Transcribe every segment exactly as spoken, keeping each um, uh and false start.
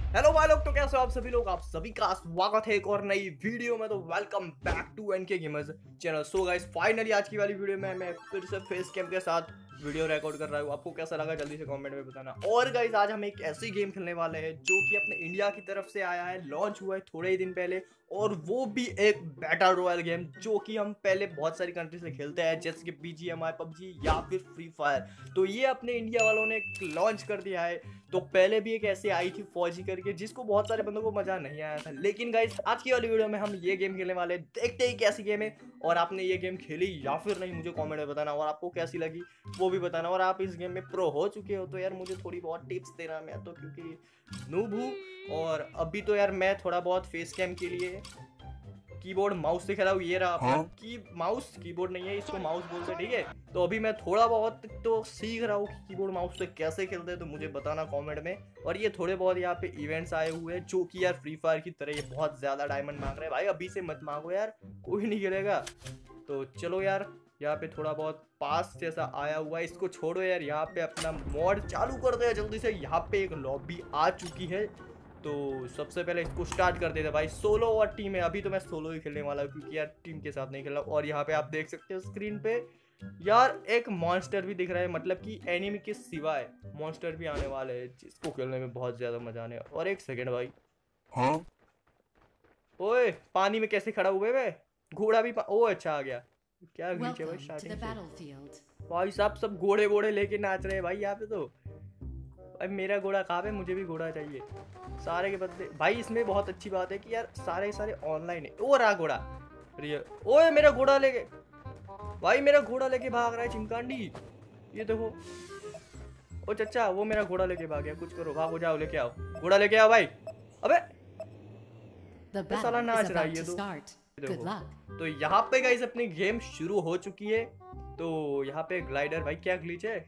Hello भाई लोग, तो कैसे हो आप सभी लोग। आप सभी का स्वागत है एक और नई वीडियो में। तो welcome back to NK gamers channel. So guys, finally आज की वाली वीडियो में मैं फिर से फेस कैम के साथ वीडियो रिकॉर्ड कर रहा हूँ। आपको कैसा लगा जल्दी से कमेंट में बताना। और गाइस, आज हम एक ऐसी गेम खेलने वाले हैं जो कि अपने इंडिया की तरफ से आया है, लॉन्च हुआ है थोड़े ही दिन पहले, और वो भी एक बैटल रॉयल गेम जो कि हम पहले बहुत सारी कंट्री से खेलते हैं, जैसे कि बीजीएमआई, पबजी या फिर फ्री फायर। तो ये अपने इंडिया वालों ने लॉन्च कर दिया है। तो पहले भी एक ऐसी आई थी फौजी करके, जिसको बहुत सारे बंदों को मजा नहीं आया था। लेकिन गाइस, आज की वाली वीडियो में हम ये गेम खेलने वाले, देखते ही कैसी गेम है। और आपने ये गेम खेली या फिर नहीं, मुझे कमेंट में बताना, और आपको कैसी लगी वो भी बताना। और आप इस गेम में प्रो हो चुके हो तो यार मुझे थोड़ी बहुत टिप्स देना। मैं तो क्योंकि नूब हूँ, और अभी तो यार मैं थोड़ा बहुत फेस कैम के लिए कीबोर्ड माउस से खेला हूँ। ये रहा आपका की माउस, कीबोर्ड नहीं है, इसको माउस बोलते हैं, ठीक है। तो अभी मैं थोड़ा बहुत तो सीख रहा हूँ कि कीबोर्ड माउस से कैसे खेलते हैं, तो मुझे बताना कमेंट में। और ये थोड़े बहुत यहाँ पे इवेंट्स आए हुए हैं जो कि यार फ्री फायर की तरह ये बहुत ज्यादा डायमंड मांग रहे हैं। भाई अभी से मत मांगो यार, कोई नहीं खेलेगा। तो चलो यार, यहाँ पे थोड़ा बहुत पास जैसा आया हुआ है, इसको छोड़ो यार। यहाँ पे अपना मॉड चालू कर दे जल्दी से। यहाँ पे एक लॉबी आ चुकी है, तो सबसे पहले इसको स्टार्ट कर देते भाई। सोलो और टीम है, अभी तो मैं सोलो ही खेलने वाला हूँ क्योंकि यार टीम के साथ नहीं खेला। और यहाँ पे आप देख सकते हो स्क्रीन पे यार एक मॉन्स्टर भी दिख रहा है, मतलब कि एनिमी के सिवाय मॉन्स्टर भी आने वाले हैं, जिसको खेलने में बहुत ज्यादा मजा आने। और एक सेकंड भाई, हाँ ओए पानी में कैसे खड़ा हुए वे? घोड़ा भी ओ अच्छा आ गया। क्या ग्लिच है भाई स्टार्टिंग से? भाई साहब सब घोड़े घोड़े लेके नाच रहे हैं भाई यहाँ पे। तो भाई मेरा घोड़ा कहाँ पे? मुझे भी घोड़ा चाहिए सारे के बदले। भाई इसमें बहुत अच्छी बात है कि यार सारे सारे ऑनलाइन है। ओ रहा घोड़ा, ओए मेरा घोड़ा लेके, भाई मेरा घोड़ा लेके भाग रहा है चिमकांडी। ये देखो, ओ चचा वो मेरा घोड़ा लेके भाग गया। कुछ करो, भागो जाओ, लेके आओ घोड़ा, लेके आओ भाई। अबे साला नाच रहा है ये तो। देखो तो यहाँ पे गाइस अपनी गेम शुरू हो चुकी है। तो यहाँ पे ग्लाइडर, भाई क्या ग्लिच है,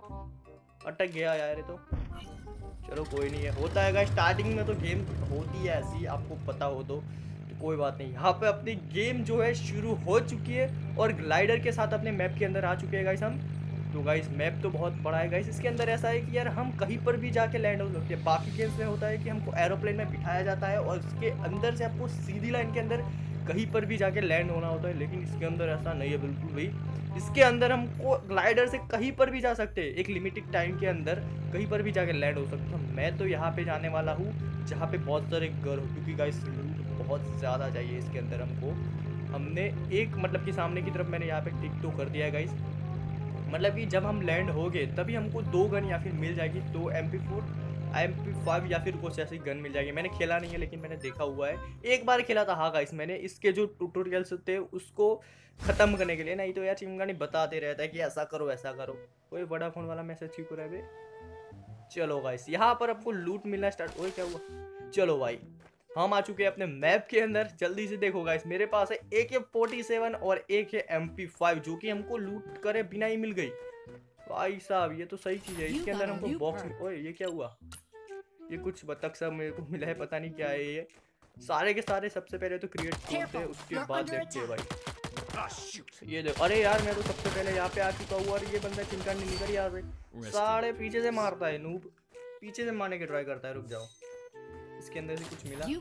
अटक गया यार ये तो। चलो कोई नहीं है, होता है गाइस, स्टार्टिंग में तो गेम होती है ऐसी, आपको पता हो तो, तो कोई बात नहीं। यहाँ पे अपनी गेम जो है शुरू हो चुकी है, और ग्लाइडर के साथ अपने मैप के अंदर आ चुके हैं गाइस हम। तो गाइस मैप तो बहुत बड़ा है गाइस। इसके अंदर ऐसा है कि यार हम कहीं पर भी जाके लैंड हो सकते हैं। बाकी गेम्स में होता है कि हमको एरोप्लेन में बिठाया जाता है और उसके अंदर से आपको सीधी लाइन के अंदर कहीं पर भी जाके लैंड होना होता है। लेकिन इसके अंदर ऐसा नहीं है बिल्कुल भी। इसके अंदर हमको ग्लाइडर से कहीं पर भी जा सकते हैं, एक लिमिटेड टाइम के अंदर कहीं पर भी जाके लैंड हो सकते हैं। मैं तो यहाँ पे जाने वाला हूँ जहाँ पे बहुत सारे घर हो, क्योंकि गाइस लूट बहुत ज़्यादा चाहिए इसके अंदर हमको। हमने एक मतलब कि सामने की तरफ मैंने यहाँ पे टिक तो कर दिया है गाइस, मतलब कि जब हम लैंड हो गए तभी हमको दो गन या फिर मिल जाएगी, दो M P four M P five या फिर कुछ ऐसी गन मिल जाएगी। मैंने खेला नहीं है लेकिन मैंने देखा हुआ है, एक बार खेला था। हाँ गाइस, मैंने इसके जो ट्यूटोरियल्स थे उसको खत्म करने के लिए, नहीं तो यार चिमगानी बताते रहता है कि ऐसा करो ऐसा करो। कोई बड़ा फोन वाला मैसेज ठीक हो रहा है। चलो गाइस, यहाँ पर आपको लूट मिलना स्टार्ट। ओए क्या हुआ? चलो भाई हम आ चुके हैं अपने मैप के अंदर। जल्दी से देखो गाइस, मेरे पास है ए के फोर्टी सेवन और एक है एम पी फाइव, जो कि हमको लूट करे बिना ही मिल गई। भाई साहब ये तो सही चीज है। इसके अंदर हमको बॉक्स, ओए ये क्या हुआ? ये कुछ बतख सब मेरे को मिला है, पता नहीं क्या है ये। सारे के सारे सबसे पहले तो क्रिएट करते हैं, उसके बाद देखते हैं भाई। ये देखो, अरे यार मैं तो सबसे पहले यहाँ पे आ चुका हूँ, और ये बंदा चिंता नहीं निकल यहाँ से। सारे पीछे से मारता है नूब, पीछे से मारने की ट्राई करता है। रुक जाओ, इसके अंदर से कुछ मिला,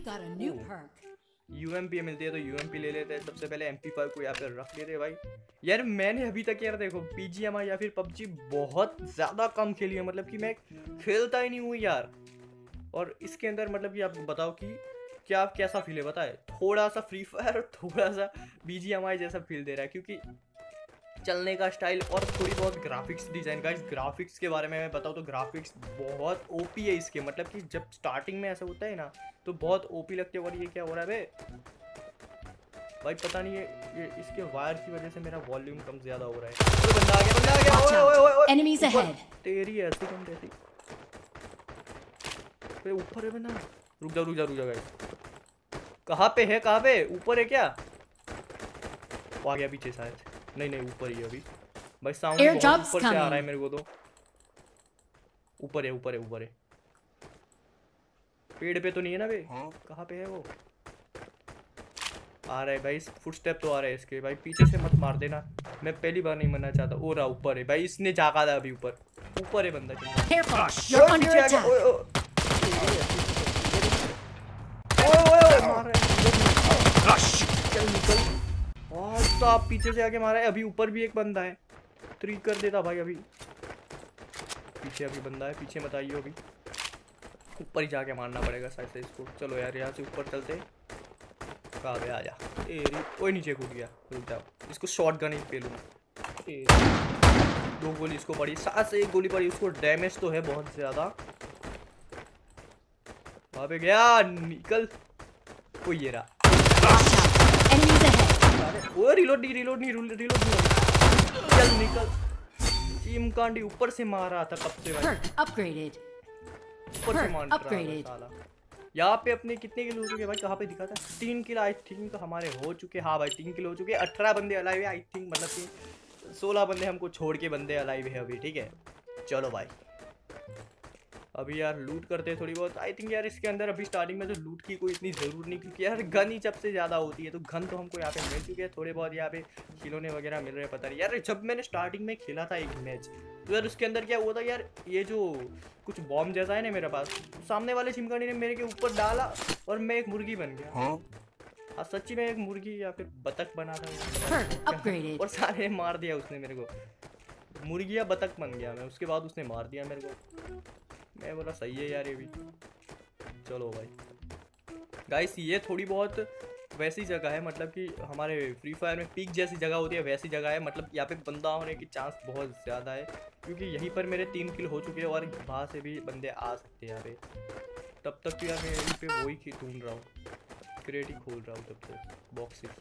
यू एम पी मिलती है तो यू एम पी ले लेते हैं। सबसे पहले एम पी फाइव को यहाँ पे रख लेते हैं भाई। यार मैंने अभी तक यार देखो पी जी एम आई या फिर पबजी बहुत ज़्यादा कम खेली है, मतलब कि मैं खेलता ही नहीं हूँ यार। और इसके अंदर मतलब कि आप बताओ कि क्या कैसा फील है, बताए? थोड़ा सा फ्री फायर, थोड़ा सा बी जी एम आई जैसा फील दे रहा है, क्योंकि चलने का स्टाइल और थोड़ी बहुत ग्राफिक्स डिजाइन। गाइस ग्राफिक्स के बारे में मैं बताऊँ तो ग्राफिक्स बहुत ओपी है इसके, मतलब कि जब स्टार्टिंग में ऐसा होता है ना तो बहुत ओपी लगते हैं। और ये क्या हो रहा है बे भाई? पता नहीं, ये, ये इसके वायर की वजह से मेरा वॉल्यूम कम ज्यादा हो रहा है। तो बंदा आ गया, बंदा आ गया। ओए ओए ओए ओए एनिमीज अहेड, तेरी ऐसी कम कैसी? पे ऊपर है बंदा। रुक जा रुक जा रुक जा गाइस, कहाँ पे है? कहाँ पे? ऊपर है क्या? आ गया पीछे शायद, नहीं नहीं ऊपर ही है अभी। भाई साउंड बहुत ऊपर से आ रहा है मेरे को तो। ऊपर है ऊपर है ऊपर है, पेड़ पे तो नहीं है ना बे? कहाँ पे है वो? आ रहा है भाई, फुटस्टेप तो आ रहा है इसके। भाई पीछे से मत मार देना, मैं पहली बार नहीं मरना चाहता। ओ रहा ऊपर है भाई, इसने जागा था अभी ऊपर। ऊपर है बंदा। आप पीछे से आके मारा है। अभी ऊपर भी एक बंदा है, थ्री कर देता भाई। अभी पीछे अभी बंदा है, पीछे मत आइए। अभी ऊपर ही जाके मारना पड़ेगा शायद से इसको। चलो यार यहाँ से ऊपर चलते। कहाँ पे आ जा तेरी। ओए नीचे कूद गया, रुक जाओ। इसको शॉट गन ही पे लूँ। दो गोली इसको पड़ी, सात से एक गोली पड़ी उसको। डैमेज तो है बहुत ज्यादा। वहां पे गया, निकल। ओ ये रहा। ओ रिलोड नहीं, रिलोड नहीं, रिलोड नहीं। चल निकल। चिमकांडी ऊपर से मार रहा था कब से भाई। अपग्रेडेड। ऊपर से मार रहा था। यहाँ पे अपने कितने किल हो चुके भाई? कहाँ पे दिखा था? तीन किल आई थिंक हमारे हो चुके। हाँ भाई तीन किल हो चुके। अठारह बंदे अलाइव है आई थिंक, मतलब कि सोलह बंदे हमको छोड़ के बंदे अलाइव है अभी। ठीक है चलो भाई अभी यार लूट करते हैं थोड़ी बहुत। आई थिंक यार इसके अंदर अभी स्टार्टिंग में तो लूट की कोई इतनी ज़रूर नहीं, क्योंकि यार गन ही सबसे ज़्यादा होती है। तो गन तो हमको यहाँ पे मिल चुके हैं, थोड़े बहुत यहाँ पे खिलौने वगैरह मिल रहे हैं। पता नहीं यार, जब मैंने स्टार्टिंग में खेला था एक मैच तो यार उसके अंदर क्या हुआ था यार, ये जो कुछ बॉम्ब जैसा है ना मेरे पास, सामने वाले चिमकानी ने मेरे के ऊपर डाला और मैं एक मुर्गी बन गया। हाँ सच्ची में एक मुर्गी या फिर बतख बना था और सारे मार दिया उसने मेरे को। मुर्गी या बतख बन गया मैं, उसके बाद उसने मार दिया मेरे को। मैं बोला सही है यार ये भी। चलो भाई गाइस ये थोड़ी बहुत वैसी जगह है, मतलब कि हमारे फ्री फायर में पीक जैसी जगह होती है वैसी जगह है। मतलब यहाँ पे बंदा होने की चांस बहुत ज़्यादा है, क्योंकि यहीं पर मेरे तीन किल हो चुके हैं और वहाँ से भी बंदे आ सकते हैं यहाँ पे। तब तक तो यार मैं यहीं पे वही ही ढूंढ रहा हूँ, क्रेट ही खोल रहा हूँ तब तक बॉक्सेस।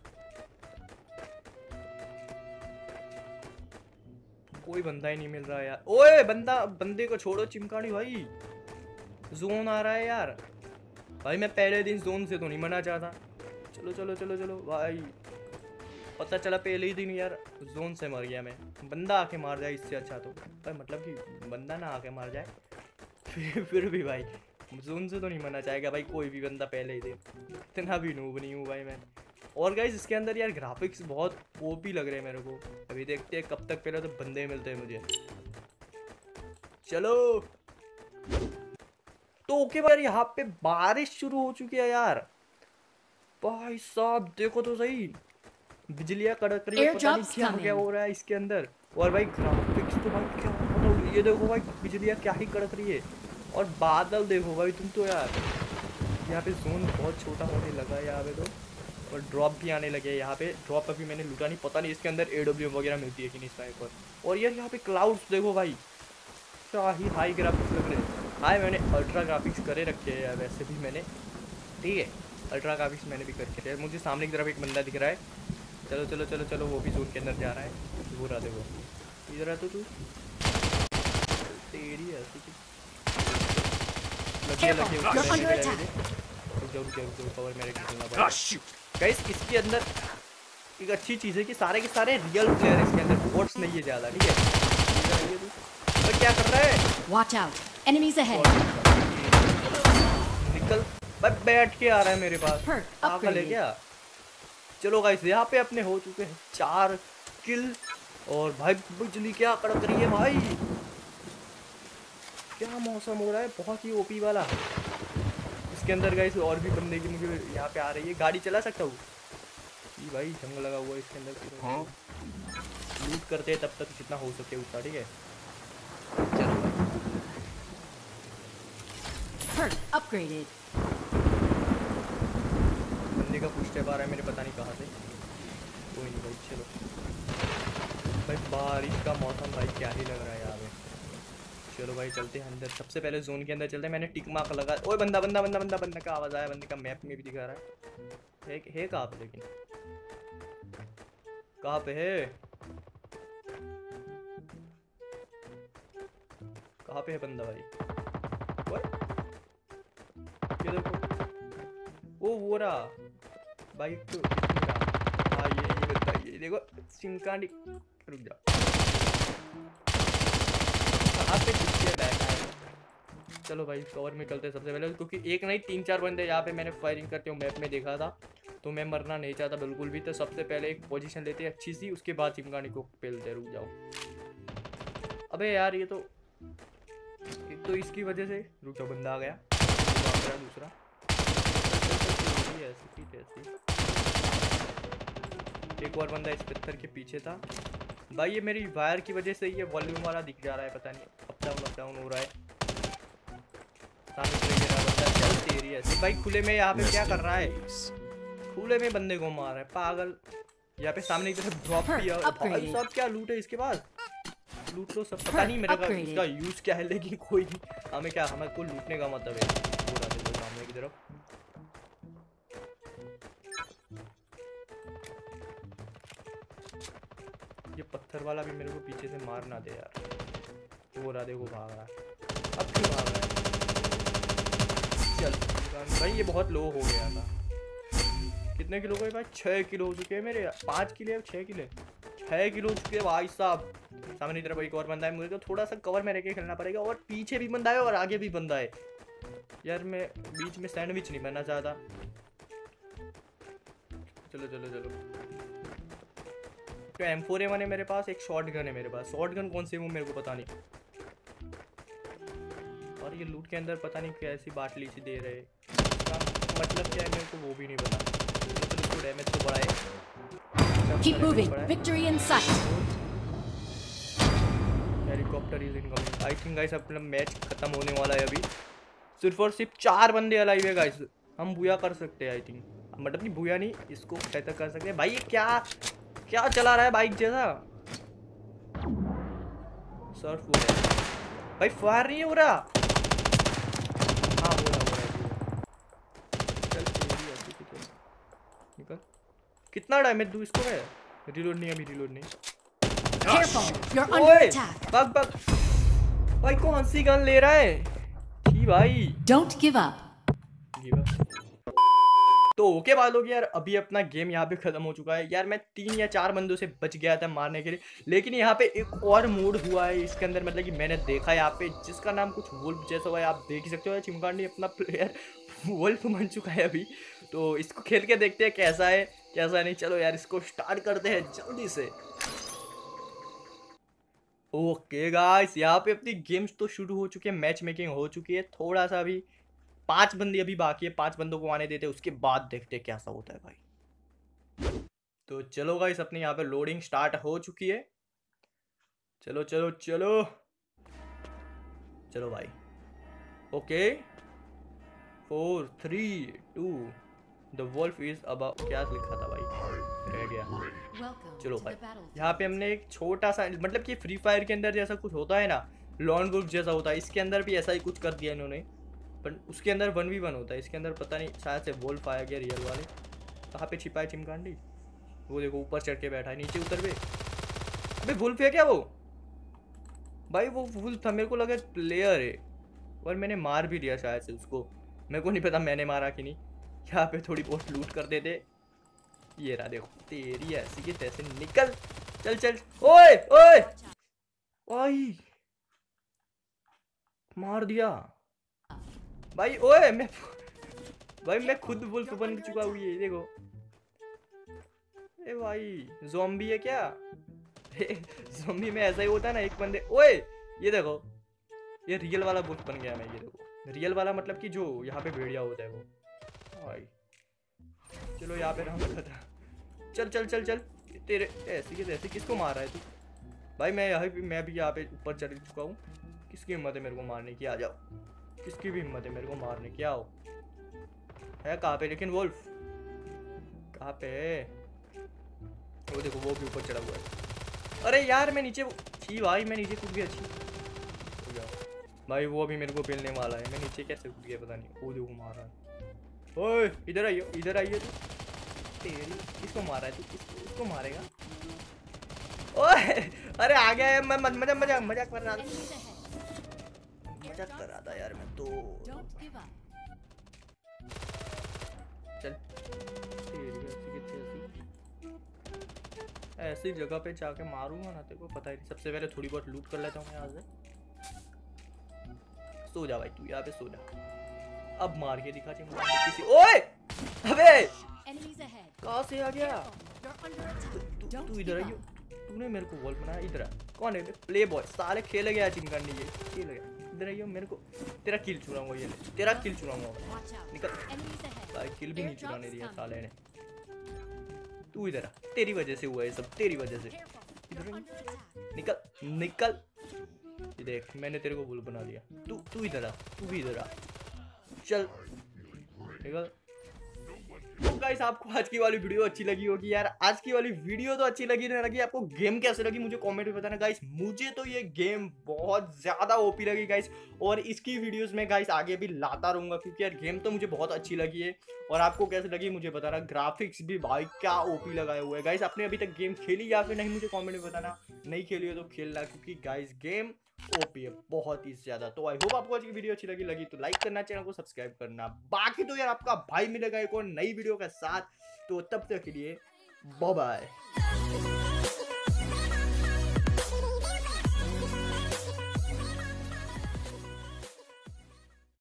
कोई बंदा ही नहीं मिल रहा यार। ओए बंदा, बंदे को छोड़ो चिमकानी भाई, जोन आ रहा है यार। भाई मैं पहले दिन जोन से तो नहीं मना चाहता। चलो चलो चलो चलो भाई, पता चला पहले ही दिन यार जोन से मर गया मैं। बंदा आके मार जाए इससे अच्छा तो भाई, मतलब कि बंदा ना आके मार जाए फिर फिर भी भाई जोन से तो नहीं मना चाहेगा भाई कोई भी बंदा पहले ही दिन। इतना भी नूब नहीं हूँ भाई मैं। और गाइस इसके अंदर यार ग्राफिक्स बहुत ओपी लग रहे हैं मेरे को। अभी देखते हैं कब तक पहले तो बंदे मिलते हैं मुझे। चलो तो ओके भाई, यहाँ पे बारिश शुरू हो चुकी है यार। भाई साहब देखो तो सही, बिजलियाँ कड़क रही है, पता नहीं क्या क्या हो रहा है इसके अंदर। और भाई ग्राफिक्स तो भाई क्या मतलब, ये देखो भाई बिजलियाँ क्या ही कड़क रही है। और बादल देखो भाई तुम तो यार। यहाँ पे जोन बहुत छोटा होने लगा है यहाँ पे तो, और ड्रॉप भी आने लगे हैं यहाँ पे। ड्रॉप अभी मैंने लूटा नहीं, पता नहीं इसके अंदर ए डब्ल्यू एम वगैरह मिलती है कि नहीं स्नाइपर। और यार यहाँ पे क्लाउड्स देखो भाई, क्या ही हाई ग्राफिक्स लग रहे हैं। हाई मैंने अल्ट्रा ग्राफिक्स करे रखे हैं यार वैसे भी मैंने, ठीक है अल्ट्रा ग्राफिक्स मैंने भी करके रखे। मुझे सामने की तरफ एक बंदा दिख रहा है। चलो चलो चलो चलो, वो भी जोन के अंदर जा रहा है। वो रहा देखो, इधर है तो तू तेरी है लगे लगे जरूर जरूर कवर मेरे खेलना पड़ेगा। गाइस इसके अंदर एक अच्छी चीज़ है कि सारे के सारे रियल प्लेयर इसके अंदर, बोट्स नहीं है ज़्यादा, ठीक है। तो क्या कर रहा है? Watch out, enemies ahead. निकल भाई, बैठ के आ रहा है मेरे पास, पागल है क्या? चलो गाइस यहाँ पे अपने हो चुके हैं चार किल। और भाई बिजली क्या कड़क रही है भाई, क्या मौसम हो रहा है, बहुत ही ओपी वाला। इसके अंदर गाइस और भी बंदे की मुझे यहाँ पे आ रही है। गाड़ी चला सकता हूँ ये भाई, जंग लगा हुआ है इसके अंदर। हाँ लूट करते हैं तब तक जितना हो सके उतना, ठीक है। चलो अपग्रेडेड। बंदे का पुश स्टेप आ रहा है मेरे, पता नहीं कहाँ से। कोई नहीं भाई चलो भाई, बारिश का मौसम भाई क्या ही लग रहा है यहाँ पे। चलो भाई चलते हैं अंदर, सबसे पहले जोन के अंदर चलते हैं। मैंने टिक मार्क लगा। ओए बंदा बंदा बंदा बंदा बंदा का आवाज़ आया, बंदे का मैप में भी दिखा रहा है। है, है कहाँ पे, लेकिन कहाँ पे है, कहाँ पे है बंदा भाई? ये देखो ओ वो रहा बाइक तो। हाँ ये ये बताइए, देखो चिमकांडी, रुक जाओ कहाँ पे बैठा है। चलो भाई कवर में चलते हैं सबसे पहले, क्योंकि एक नहीं तीन चार बंदे यहाँ पे मैंने फायरिंग करते हुए मैप में देखा था, तो मैं मरना नहीं चाहता बिल्कुल भी। तो सबसे पहले एक पोजीशन लेते हैं अच्छी सी, उसके बाद चिमकांडी को पेलते। रुक जाओ, अबे यार ये तो एक तो इसकी वजह से। रुक जाओ, बंदा आ गया दूसरा। ऐसी ऐसी एक और बंदा इस पत्थर के पीछे था भाई। ये मेरी वायर की वजह से ये वॉल्यूम वाला दिख जा रहा है, पता नहीं अप डाउन अप डाउन हो रहा है। सामने से ये बंदा चल तेरी ऐसे भाई खुले में यहाँ पे क्या कर रहा है, खुले में बंदे को मार रहा है पागल। यहाँ पे सामने की तरफ ड्रॉप किया भाई साहब, क्या लूट है इसके पास, लूट लो सब। पता नहीं मेरे का इसका यूज क्या है, लेकिन कोई नहीं, हमें क्या, हमें को लूटने का मतलब है। पूरा देखो सामने की तरफ ये पत्थर वाला भी मेरे को पीछे से मार ना दे यार। वो रहा देखो भाग रहा है, अब क्यों भाग रहा है। चल भाई ये बहुत लो हो गया था। कितने किलो का भाई, छः किलो हो चुके हैं मेरे, पाँच किलो छः किलो छः किलो हो चुके हैं भाई साहब। सामने की तरफ एक और बंदा है, मुझे तो थोड़ा सा कवर में रह के खेलना पड़ेगा। और पीछे भी बंदा है और आगे भी बंदा है यार, मैं बीच में सैंडविच नहीं बनना चाहता। चलो चलो चलो, तो एम फोर ए वन है मेरे पास, एक शॉर्ट गन है मेरे पास। शॉर्ट गन कौन सी है वो मेरे को पता नहीं। और ये लूट के अंदर पता नहीं कैसी बाटली सी दे रहे, मतलब क्या है मेरे को वो भी नहीं पता। तो इसको डैमेज तो बड़ा है। Keep moving. Victory in sight. Helicopter is incoming. I think guys अपना मैच खत्म होने वाला है अभी। सिर्फ और सिर्फ चार बंदे अलाइव है गाइस, हम बुया कर सकते हैं आई थिंक, मतलब नहीं बुया नहीं, इसको बेहतर कर सकते हैं। भाई ये क्या क्या चला रहा है बाइक जैसा, सर्फ हो रहा भाई, फायर नहीं हो रहा। हाँ हो रहा हो रहा चल निकल। कितना डैमेज दूं इसको मैं, रिलोड नहीं, अभी रिलोड नहीं। Careful, you're under attack. Bug bug भाई कौन सी गन ले रहा है जी भाई। Don't give up. Give up. तो ओके okay, बात होगी यार, अभी अपना गेम यहाँ पे खत्म हो चुका है यार। मैं तीन या चार बंदों से बच गया था मारने के लिए, लेकिन यहाँ पे एक और मोड हुआ है इसके अंदर, मतलब कि मैंने देखा है यहाँ पे, जिसका नाम कुछ वुल्फ जैसा हुआ है। आप देख ही सकते हो चिमकांडी अपना प्लेयर वुल्फ बन चुका है अभी। तो इसको खेल के देखते हैं कैसा है कैसा नहीं। चलो यार इसको स्टार्ट करते हैं जल्दी से। ओके गाइस, यहाँ पे अपनी गेम्स तो शुरू हो चुकी है, मैच मेकिंग हो चुकी है। थोड़ा सा अभी पांच बंदे अभी बाकी है, पांच बंदों को आने देते हैं, उसके बाद देखते हैं कैसा होता है भाई। तो चलो गाइस अपने यहाँ पे लोडिंग स्टार्ट हो चुकी है। चलो चलो चलो चलो भाई। Okay four three two the wolf is about, क्या लिखा था भाई, रह गया। चलो भाई यहाँ पे हमने एक छोटा सा, मतलब कि फ्री फायर के अंदर जैसा कुछ होता है ना, लॉन ग्रुप जैसा होता है, इसके अंदर भी ऐसा ही कुछ कर दिया इन्होंने, पर उसके अंदर वन वी वन होता है, इसके अंदर पता नहीं शायद से वोल्फ आया गया रियल वाले। कहाँ पे छिपा है चिमकांडी, वो देखो ऊपर चढ़ के बैठा है, नीचे उतर पे। अबे वुल्फ है क्या वो भाई, वो वुल्फ था, मेरे को लगा प्लेयर है, और मैंने मार भी दिया शायद से उसको, मेरे को नहीं पता मैंने मारा कि नहीं। यहाँ पे थोड़ी बहुत लूट कर देते। ये रहा देखो तेरी ऐसी की तैसे, निकल चल चल। ओए ओए भाई मार दिया भाई। ओए मैं भाई मैं खुद वुल्फ बन चुका हूँ, ये देखो। ए भाई ज़ॉम्बी है क्या, ज़ॉम्बी में ऐसा ही होता है ना, एक बंदे। ओए ये देखो, ये रियल वाला वुल्फ बन गया मैं, ये देखो रियल वाला, मतलब कि जो यहाँ पे भेड़िया होता है वो भाई। चलो यहाँ पे रहूँगा था, चल चल चल चल। तेरे ऐसी के तैसे किसको मार रहा है तू भाई। मैं यहाँ पे मैं भी यहाँ पे ऊपर चढ़ चुका हूँ। किसकी हिम्मत है मेरे को मारने की, आ जाओ। किसकी भी हिम्मत है मेरे को मारने की, आओ। है कहाँ पे लेकिन वुल्फ, कहाँ पे है वो, देखो वो भी ऊपर चढ़ा हुआ है। अरे यार मैं नीचे, छी भाई मैं नीचे कूद गया, छी भाई। वो अभी मेरे को पेलने वाला है, मैं नीचे कैसे कूद गया पता नहीं। वो देखो मार रहा है। ओए इधर आइयो, इधर आइयो तू, तेरी किसको मार रहा है तू, किसको इसको मारेगा। ओए अरे आ गया है, मैं मजाक मजाक मजाक कर रहा था, मजाक कर रहा था यार मैं तो। चल तेरी ऐसी जगह पे जाके मारूंगा ना, तेरे को पता ही नहीं। सबसे पहले थोड़ी बहुत लूट कर लेता हूँ यहाँ से। सो जा भाई तू, यहाँ पे सो जा। अब मार के दिखा किसी। ओए अबे कहाँ से आ गया तू, तू इधर आइयो। तूने मेरे को वॉल बनाया, इधर आ। कौन है प्ले बॉय, साले खेल गया चिमकांडी, ये खेल गया। इधर आइयो, मेरे को तेरा किल चुराऊंगा, ये ले तेरा किल चुराऊंगा। निकल भाई, किल भी नहीं चुराने दिया साले ने। तू इधर आ, तेरी वजह से हुआ है सब, तेरी वजह से। इधर निकल निकल, ये देख मैंने तेरे को बुल बना दिया। तू तू इधर आ, तू भी इधर आ, चल निकल। तो गाइस आपको आज की वाली वीडियो अच्छी लगी होगी यार। आज की वाली वीडियो तो अच्छी लगी ना लगी, आपको गेम कैसे लगी मुझे कमेंट में बताना गाइस। मुझे तो ये गेम बहुत ज्यादा ओपी लगी गाइस, और इसकी वीडियोस में गाइस आगे भी लाता रहूंगा, क्योंकि यार गेम तो मुझे बहुत अच्छी लगी है। और आपको कैसे लगी मुझे बताना। ग्राफिक्स भी भाई क्या ओपी लगाए हुए हैं गाइस। आपने अभी तक गेम खेली या फिर नहीं मुझे कॉमेंट में बताना। नहीं खेली है तो खेलना, क्योंकि गाइस गेम ओपी है बहुत ही ज्यादा। तो आई होप आपको आज की वीडियो अच्छी लगी लगी तो लाइक करना, चैनल को सब्सक्राइब करना। बाकी तो यार आपका भाई मिलेगा एक और नई वीडियो के साथ, तो तब तक के लिए बाय बाय।